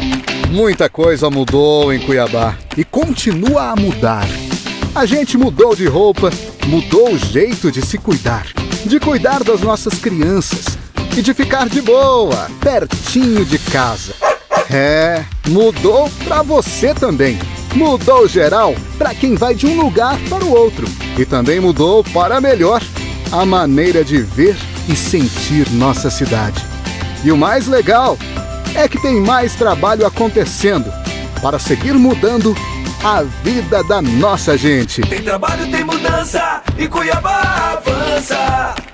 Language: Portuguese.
Muita coisa mudou em Cuiabá e continua a mudar. A gente mudou de roupa, mudou o jeito de se cuidar, de cuidar das nossas crianças e de ficar de boa, pertinho de casa. Mudou pra você também. Mudou geral pra quem vai de um lugar para o outro. E também mudou para melhor a maneira de ver e sentir nossa cidade. E o mais legal é que tem mais trabalho acontecendo para seguir mudando a vida da nossa gente. Tem trabalho, tem mudança e Cuiabá avança.